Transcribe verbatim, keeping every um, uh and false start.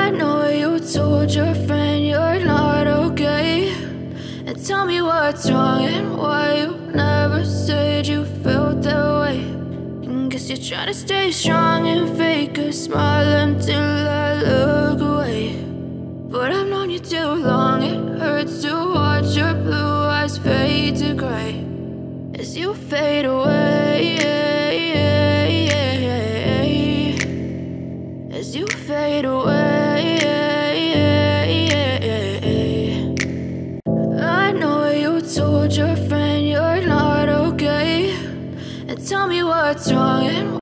I know you told your friend you're not okay, and tell me what's wrong and why you never said you felt that way. And guess you're trying to stay strong and fake a smile until I look away. But I've known you too long, it hurts to watch your blue eyes fade to gray as you fade away.